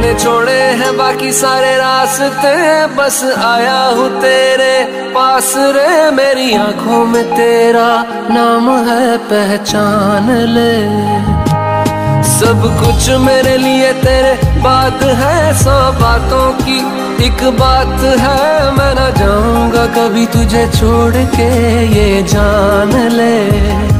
मैंने छोड़े हैं बाकी सारे रास्ते, बस आया हूँ तेरे पास रे। मेरी आंखों में तेरा नाम है, पहचान ले। सब कुछ मेरे लिए तेरे बात है, 100 बातों की एक बात है। मैं ना जाऊंगा कभी तुझे छोड़ के, ये जान ले।